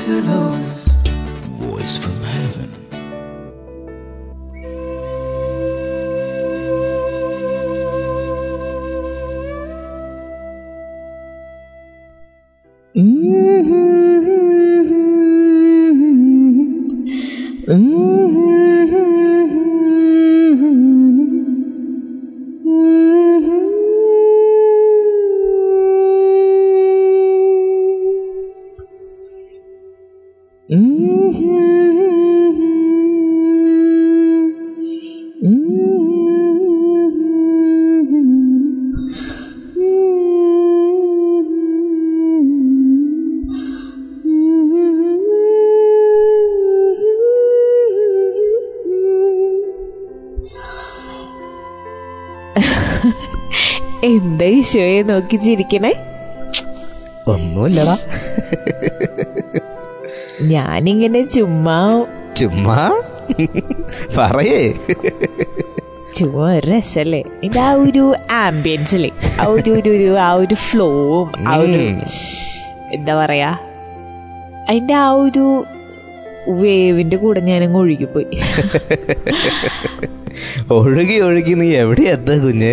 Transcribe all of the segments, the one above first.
to lose. Voice from heaven. എന്താ ഈശോയെ നോക്കി ചിരിക്കണേ? ഒന്നുമില്ലടാ, ഞാനിങ്ങനെ ചുമ്മാ പറയേ. ചുമ്മാ ഒരു രസല്ലേ ഇതിന്റെ ആ ഒരു ആംബിയൻസിലെ ആ ഒരു ഫ്ലോവും ആ ഒരു എന്താ പറയാ അതിന്റെ ആ ഒരു വേവിന്റെ കൂടെ ഞാനങ്ങ് ഒഴുകിപ്പോയി. ഒഴുകി നീ എവിടെ എത്താ കുഞ്ഞേ?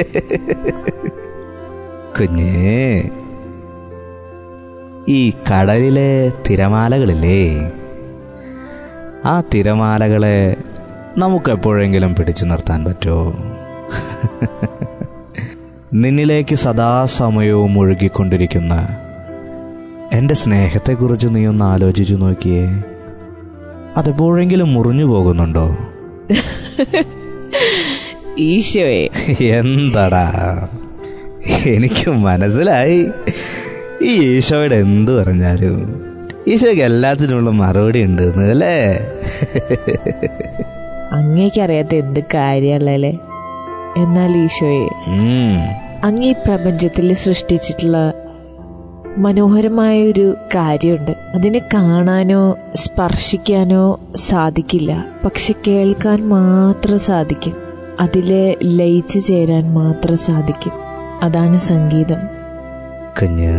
ഈ കടലിലെ തിരമാലകളില്ലേ, ആ തിരമാലകളെ നമുക്ക് എപ്പോഴെങ്കിലും പിടിച്ചു നിർത്താൻ പറ്റുമോ? നിന്നിലേക്ക് സദാസമയവും ഒഴുകിക്കൊണ്ടിരിക്കുന്ന എൻ്റെ സ്നേഹത്തെക്കുറിച്ച് നീ ഒന്ന് ആലോചിച്ചു നോക്കിയേ. അതെപ്പോഴെങ്കിലും മുറിഞ്ഞു പോകുന്നുണ്ടോ? ഈശോയെ, എന്താടാ, എനിക്ക് മനസ്സിലായി. ഈ ഈശോയുടെ എന്തു പറഞ്ഞാലും ഈശോയ്ക്ക് എല്ലാത്തിനുള്ള മറുപടി ഉണ്ട് അല്ലേ? അങ്ങേക്കറിയാത്ത എന്ത് കാര്യല്ലേ. എന്നാൽ ഈശോയെ, അങ്ങ് ഈ പ്രപഞ്ചത്തിൽ സൃഷ്ടിച്ചിട്ടുള്ള മനോഹരമായ ഒരു കാര്യമുണ്ട്. അതിനെ കാണാനോ സ്പർശിക്കാനോ സാധിക്കില്ല, പക്ഷെ കേൾക്കാൻ മാത്രം സാധിക്കും. അതിലെ ലയിച്ചു ചേരാൻ മാത്രം സാധിക്കും. അതാണ് സംഗീതം. കുഞ്ഞ്,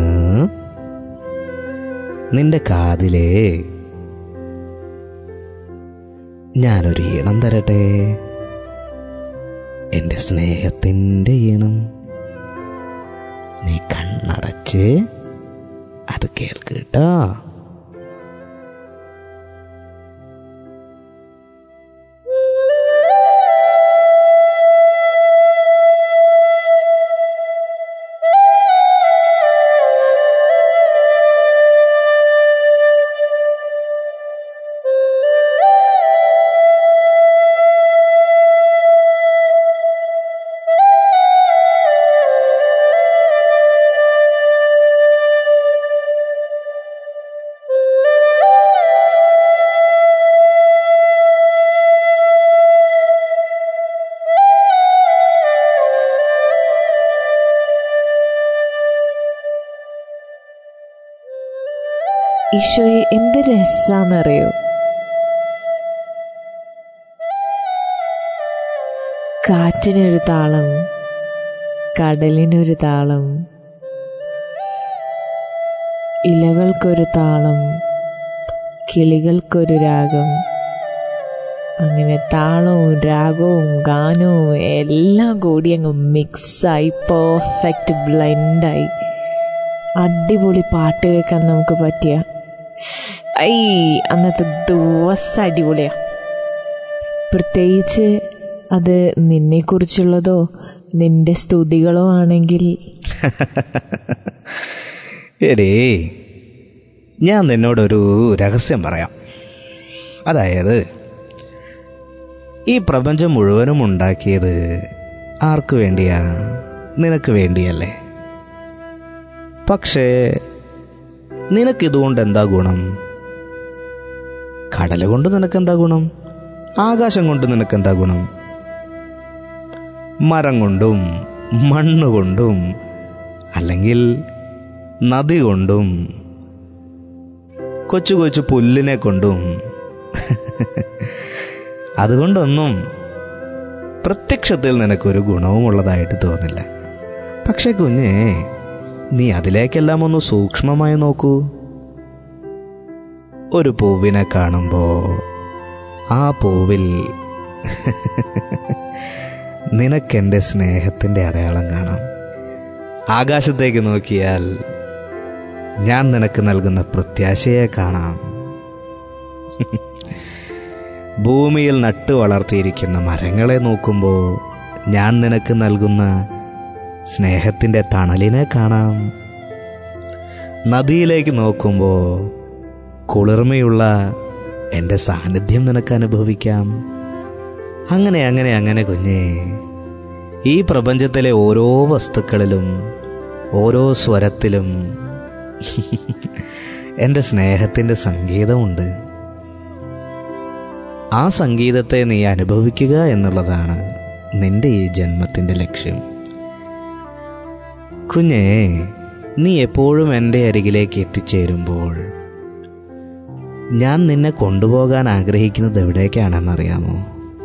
നിന്റെ കാതിലേ ഞാനൊരു ഈണം തരട്ടെ. എൻ്റെ സ്നേഹത്തിൻ്റെ ഈണം. നീ കണ്ണടച്ച് അത് കേൾക്കട്ടോ. ഈശോയെ, എന്ത് രസാന്നറിയോ? കാറ്റിനൊരു താളം, കടലിനൊരു താളം, ഇലകൾക്കൊരു താളം, കിളികൾക്കൊരു രാഗം. അങ്ങനെ താളവും രാഗവും ഗാനവും എല്ലാം കൂടി അങ്ങ് മിക്സായി പെർഫെക്റ്റ് ബ്ലെൻഡായി അടിപൊളി പാട്ട് കേൾക്കാൻ നമുക്ക് പറ്റിയ അന്നത്തെ ദിവസം അടിപൊളിയാ. പ്രത്യേകിച്ച് അത് നിന്നെക്കുറിച്ചുള്ളതോ നിന്റെ സ്തുതികളോ ആണെങ്കിൽ. എടേ, ഞാൻ നിന്നോടൊരു രഹസ്യം പറയാം. അതായത്, ഈ പ്രപഞ്ചം മുഴുവനും ഉണ്ടാക്കിയത് ആർക്ക് വേണ്ടിയാ? നിനക്ക് വേണ്ടിയല്ലേ? പക്ഷേ നിനക്കിതുകൊണ്ട് എന്താ ഗുണം? കടല് കൊണ്ട് നിനക്കെന്താ ഗുണം? ആകാശം കൊണ്ട് നിനക്കെന്താ ഗുണം? മരം കൊണ്ടും മണ്ണുകൊണ്ടും അല്ലെങ്കിൽ നദി കൊണ്ടും കൊച്ചു കൊച്ചു പുല്ലിനെ കൊണ്ടും അതുകൊണ്ടൊന്നും പ്രത്യക്ഷത്തിൽ നിനക്കൊരു ഗുണവും ഉള്ളതായിട്ട് തോന്നില്ല. പക്ഷെ കുഞ്ഞേ, നീ അതിലേക്കെല്ലാം ഒന്ന് സൂക്ഷ്മമായി നോക്കൂ. ഒരു പൂവിനെ കാണുമ്പോൾ ആ പൂവിൽ നിനക്കെൻ്റെ സ്നേഹത്തിൻ്റെ അടയാളം കാണാം. ആകാശത്തേക്ക് നോക്കിയാൽ ഞാൻ നിനക്ക് നൽകുന്ന പ്രത്യാശയെ കാണാം. ഭൂമിയിൽ നട്ടു വളർത്തിയിരിക്കുന്ന മരങ്ങളെ നോക്കുമ്പോൾ ഞാൻ നിനക്ക് നൽകുന്ന സ്നേഹത്തിൻ്റെ തണലിനെ കാണാം. നദിയിലേക്ക് നോക്കുമ്പോൾ കുളിർമയുള്ള എൻ്റെ സാന്നിധ്യം നിനക്ക് അനുഭവിക്കാം. അങ്ങനെ അങ്ങനെ അങ്ങനെ കുഞ്ഞേ, ഈ പ്രപഞ്ചത്തിലെ ഓരോ വസ്തുക്കളിലും ഓരോ സ്വരത്തിലും എൻ്റെ സ്നേഹത്തിൻ്റെ സംഗീതമുണ്ട്. ആ സംഗീതത്തെ നീ അനുഭവിക്കുക എന്നുള്ളതാണ് നിന്റെ ഈ ജന്മത്തിൻ്റെ ലക്ഷ്യം. കുഞ്ഞേ, നീ എപ്പോഴും എൻ്റെ അരികിലേക്ക് എത്തിച്ചേരുമ്പോൾ ഞാൻ നിന്നെ കൊണ്ടുപോകാൻ ആഗ്രഹിക്കുന്നത് എവിടേക്കാണെന്നറിയാമോ?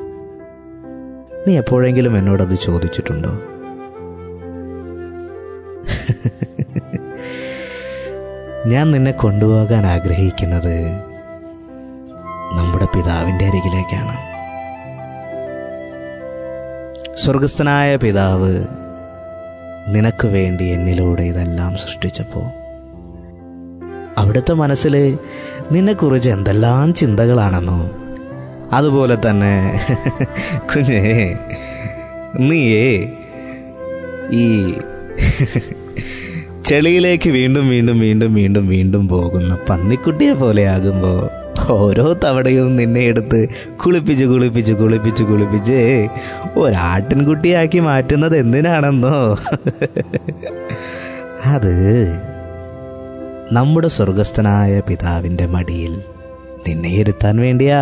നീ എപ്പോഴെങ്കിലും എന്നോടത് ചോദിച്ചിട്ടുണ്ടോ? ഞാൻ നിന്നെ കൊണ്ടുപോകാൻ ആഗ്രഹിക്കുന്നത് നമ്മുടെ പിതാവിൻ്റെ അരികിലേക്കാണ്. സ്വർഗസ്ഥനായ പിതാവ് നിനക്ക് വേണ്ടി എന്നിലൂടെ ഇതെല്ലാം സൃഷ്ടിച്ചപ്പോൾ അവിടുത്തെ മനസ്സിൽ നിന്നെക്കുറിച്ച് എന്തെല്ലാം ചിന്തകളാണെന്നോ, അതുപോലെ തന്നെ കുഞ്ഞേ, നീയേ ഈ ചെളിയിലേക്ക് വീണ്ടും വീണ്ടും വീണ്ടും വീണ്ടും വീണ്ടും പോകുന്ന പന്നിക്കുട്ടിയെ പോലെയാകുമ്പോൾ ഓരോ തവണയും നിന്നെ എടുത്ത് കുളിപ്പിച്ച് കുളിപ്പിച്ച് കുളിപ്പിച്ച് കുളിപ്പിച്ച് ഒരാട്ടിൻകുട്ടിയാക്കി മാറ്റുന്നത് എന്തിനാണെന്നോ? അത് നമ്മുടെ സ്വർഗസ്ഥനായ പിതാവിൻ്റെ മടിയിൽ നിന്നെ ഇരുത്താൻ വേണ്ടിയാ.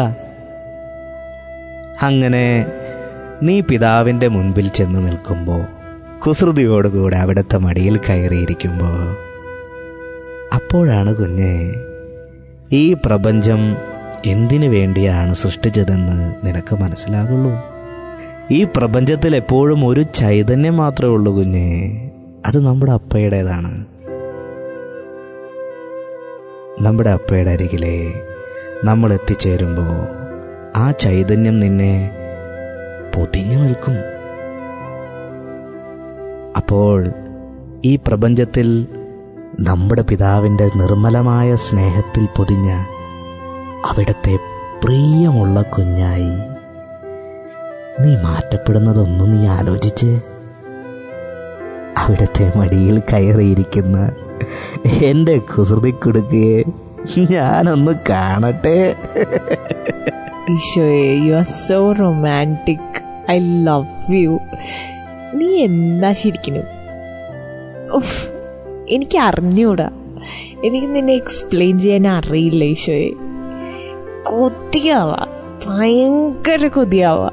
അങ്ങനെ നീ പിതാവിൻ്റെ മുൻപിൽ ചെന്ന് നിൽക്കുമ്പോൾ, കുസൃതിയോടുകൂടെ അവിടുത്തെ മടിയിൽ കയറിയിരിക്കുമ്പോൾ, അപ്പോഴാണ് കുഞ്ഞെ ഈ പ്രപഞ്ചം എന്തിനു വേണ്ടിയാണ് സൃഷ്ടിച്ചതെന്ന് നിനക്ക് മനസ്സിലാകുള്ളൂ. ഈ പ്രപഞ്ചത്തിൽ എപ്പോഴും ഒരു ചൈതന്യം മാത്രമേ ഉള്ളൂ കുഞ്ഞെ. അത് നമ്മുടെ അപ്പയുടേതാണ്. നമ്മുടെ അപ്പയുടെ അരികിലെ നമ്മൾ എത്തിച്ചേരുമ്പോൾ ആ ചൈതന്യം നിന്നെ പൊതിഞ്ഞു നിൽക്കും. അപ്പോൾ ഈ പ്രപഞ്ചത്തിൽ നമ്മുടെ പിതാവിൻ്റെ നിർമ്മലമായ സ്നേഹത്തിൽ പൊതിഞ്ഞ അവിടുത്തെ പ്രിയമുള്ള കുഞ്ഞായി നീ മാറ്റപ്പെടുന്നതൊന്നും നീ ആലോചിച്ച് അവിടുത്തെ മടിയിൽ കയറിയിരിക്കുന്ന എൻ്റെ കുസൃതിക്കുടുക്കയെ ഞാനൊന്ന് കാണട്ടെ. ഈശോയെ, you are so romantic. I love you. നീ എന്താ ശരിക്കും? എനിക്ക് അറിഞ്ഞൂടാ, എനിക്ക് നിന്നെ എക്സ്പ്ലെയിൻ ചെയ്യാൻ അറിയില്ല ഈശോയെ. കൊതിയാവാ, ഭയങ്കര കൊതിയാവാ.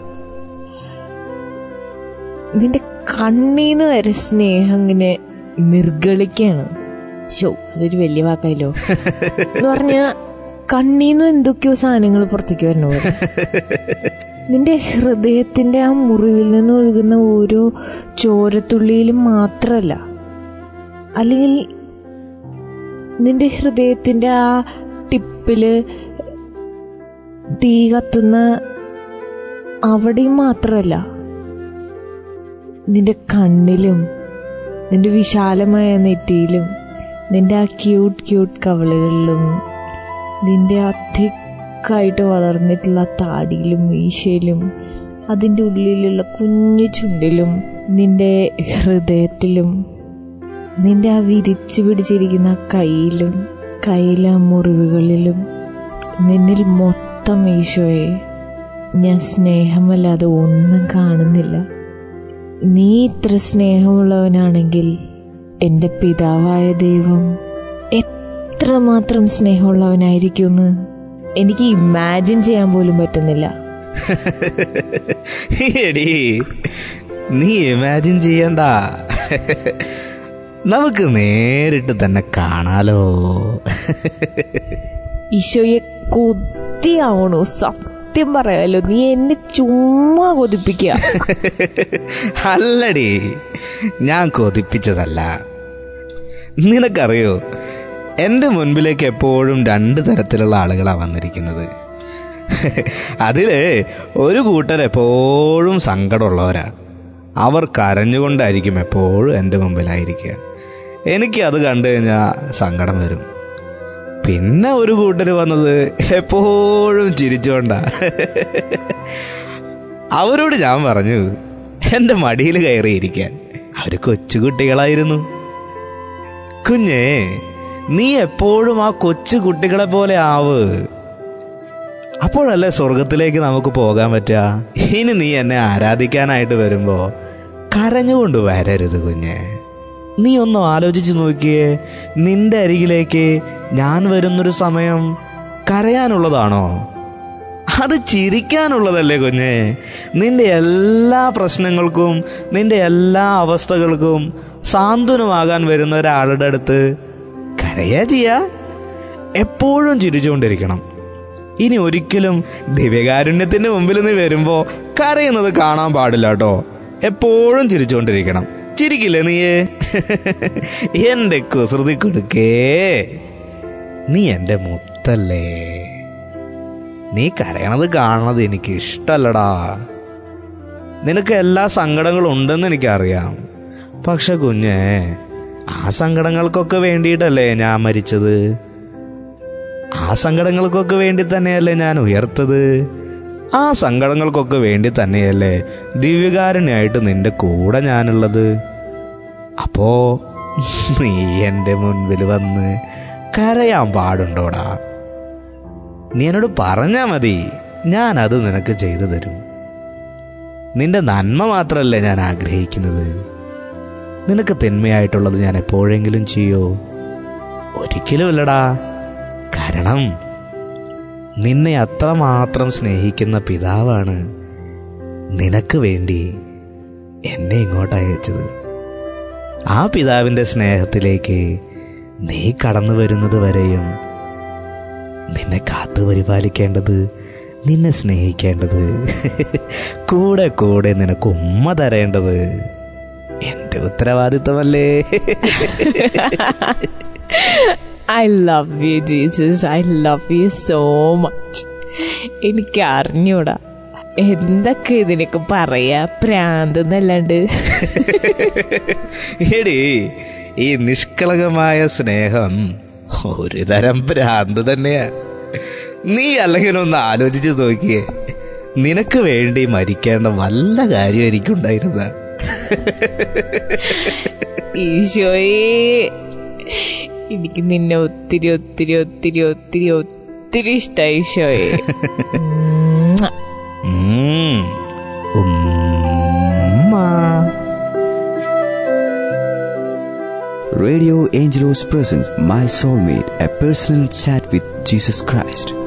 നിന്റെ കണ്ണീന്ന് വരെ സ്നേഹം ഇങ്ങനെ നിർഗളിക്കാണ്. അതൊരു വലിയ വാക്കായല്ലോ എന്ന് പറഞ്ഞാ കണ്ണീന്നും എന്തൊക്കെയോ സാധനങ്ങൾ പുറത്തേക്ക് വരണ പോലെ. നിന്റെ ഹൃദയത്തിന്റെ ആ മുറിവിൽ നിന്ന് ഒഴുകുന്ന ഓരോ ചോരത്തുള്ളിയിലും മാത്രല്ല, അല്ലെങ്കിൽ നിന്റെ ഹൃദയത്തിന്റെ ആ ടിപ്പില് തീ കത്തുന്ന അവിടെയും മാത്രല്ല, നിന്റെ കണ്ണിലും നിന്റെ വിശാലമായ നെറ്റിയിലും നിന്റെ ആ ക്യൂട്ട് കവളുകളിലും നിന്റെ ആ തിക്കായിട്ട് വളർന്നിട്ടുള്ള താടിയിലും മീശയിലും അതിൻ്റെ ഉള്ളിലുള്ള കുഞ്ഞു ചുണ്ടിലും നിന്റെ ഹൃദയത്തിലും നിന്റെ ആ വിരിച്ചു പിടിച്ചിരിക്കുന്ന കയ്യിലെ മുറിവുകളിലും നിന്നിൽ മൊത്തം ഈശോയെ ഞാൻ സ്നേഹമല്ലാതെ ഒന്നും കാണുന്നില്ല. നീ ഇത്ര സ്നേഹമുള്ളവനാണെങ്കിൽ എൻ്റെ പിതാവായ ദൈവം എത്രമാത്രം സ്നേഹമുള്ളവനായിരിക്കുമെന്ന് എനിക്ക് ഇമാജിൻ ചെയ്യാൻ പോലും പറ്റുന്നില്ല. എടീ, നീ ഇമാജിൻ ചെയ്യണ്ട, നമുക്ക് നേരിട്ട് തന്നെ കാണാലോ. ഈശോയെ, കൊതിയാവണു. സത്യം പറയാലോ, നീ എന്നെ ചുമ്മാ കൊതിപ്പിക്കുക. അല്ലടി, ഞാൻ കൊതിപ്പിച്ചതല്ല. നിനക്കറിയോ, എൻ്റെ മുൻപിലേക്ക് എപ്പോഴും 2 തരത്തിലുള്ള ആളുകളാണ് വന്നിരിക്കുന്നത്. അതില് ഒരു കൂട്ടർ എപ്പോഴും സങ്കടമുള്ളവരാ. അവർ കരഞ്ഞുകൊണ്ടായിരിക്കും എപ്പോഴും എൻ്റെ മുമ്പിലായിരിക്കുക. എനിക്ക് അത് കണ്ടു കഴിഞ്ഞാൽ സങ്കടം വരും. പിന്നെ ഒരു കൂട്ടർ വന്നത് എപ്പോഴും ചിരിച്ചുകൊണ്ടാ. അവരോട് ഞാൻ പറഞ്ഞു എൻ്റെ മടിയിൽ കയറിയിരിക്കാൻ. അവർ കൊച്ചുകുട്ടികളായിരുന്നു. കുഞ്ഞേ, നീ എപ്പോഴും ആ കൊച്ചു കുട്ടികളെ പോലെ ആവ്. അപ്പോഴല്ലേ സ്വർഗത്തിലേക്ക് നമുക്ക് പോകാൻ പറ്റുക. ഇനി നീ എന്നെ ആരാധിക്കാനായിട്ട് വരുമ്പോ കരഞ്ഞുകൊണ്ട് വരരുത് കുഞ്ഞെ. നീ ഒന്ന് ആലോചിച്ച് നോക്കിയേ, നിന്റെ അരികിലേക്ക് ഞാൻ വരുന്നൊരു സമയം കരയാനുള്ളതാണോ? അത് ചിരിക്കാനുള്ളതല്ലേ കുഞ്ഞെ. നിന്റെ എല്ലാ പ്രശ്നങ്ങൾക്കും നിന്റെ എല്ലാ അവസ്ഥകൾക്കും സാന്ത്വനമാകാൻ വരുന്ന ഒരാളുടെ അടുത്ത് കരയാ ചെയ്യാ. എപ്പോഴും ചിരിച്ചുകൊണ്ടിരിക്കണം. ഇനി ഒരിക്കലും ദിവ്യകാരുണ്യത്തിന്റെ മുമ്പിൽ നീ വരുമ്പോ കരയുന്നത് കാണാൻ പാടില്ല കേട്ടോ. എപ്പോഴും ചിരിച്ചുകൊണ്ടിരിക്കണം. ചിരിക്കില്ലേ നീയേ? എന്റെ കുസൃതി കൊടുക്കേ, നീ എന്റെ മുത്തല്ലേ. നീ കരയണത് കാണുന്നത് എനിക്ക് ഇഷ്ടല്ലടാ. നിനക്ക് എല്ലാ സങ്കടങ്ങളും ഉണ്ടെന്ന് എനിക്കറിയാം. പക്ഷെ കുഞ്ഞേ, ആ സങ്കടങ്ങൾക്കൊക്കെ വേണ്ടിയിട്ടല്ലേ ഞാൻ മരിച്ചത്. ആ സങ്കടങ്ങൾക്കൊക്കെ വേണ്ടി തന്നെയല്ലേ ഞാൻ ഉയർത്തത്. ആ സങ്കടങ്ങൾക്കൊക്കെ വേണ്ടി തന്നെയല്ലേ ദിവ്യകാരുണ്യായിട്ട് നിന്റെ കൂടെ ഞാനുള്ളത്. അപ്പോ നീ എൻ്റെ മുൻപിൽ വന്ന് കരയാൻ പാടുണ്ടോടാ? നീ എന്നോട് പറഞ്ഞാ മതി, ഞാനത് നിനക്ക് ചെയ്തു തരും. നിന്റെ നന്മ മാത്രമല്ലേ ഞാൻ ആഗ്രഹിക്കുന്നത്. നിനക്ക് തിന്മയായിട്ടുള്ളത് ഞാൻ എപ്പോഴെങ്കിലും ചെയ്യോ? ഒരിക്കലുമില്ലടാ. കാരണം നിന്നെ അത്രമാത്രം സ്നേഹിക്കുന്ന പിതാവാണ് നിനക്ക് വേണ്ടി എന്നെ ഇങ്ങോട്ട് അയച്ചത്. ആ പിതാവിൻ്റെ സ്നേഹത്തിലേക്ക് നീ കടന്നു വരുന്നത് വരെയും നിന്നെ കാത്തു പരിപാലിക്കേണ്ടത്, നിന്നെ സ്നേഹിക്കേണ്ടത്, കൂടെ കൂടെ നിനക്ക് ഉമ്മ തരേണ്ടത് എന്റെ ഉത്തരവാദിത്തമല്ലേ? I love you, Jesus. I love you so much. എനിക്ക് അറിഞ്ഞൂടാ എന്തൊക്കെ ഇതിനൊക്കെ പറയാ, പ്രാന്തെന്നല്ലാണ്ട്. എടി, ഈ നിഷ്കളങ്കമായ സ്നേഹം ഒരു തരം ഭ്രാന്ത് തന്നെയാ. നീ അല്ലെങ്കിൽ ഒന്ന് ആലോചിച്ച് നോക്കിയേ, നിനക്ക് വേണ്ടി മരിക്കേണ്ട വല്ല കാര്യം എനിക്കുണ്ടായിരുന്ന? ഈശോയെ, എനിക്ക് നിന്നെ ഒത്തിരി ഒത്തിരി ഒത്തിരി ഒത്തിരി ഒത്തിരി ഇഷ്ടായി ഈശോയെ. Radio Angelos presents My Soulmate, a personal chat with Jesus Christ.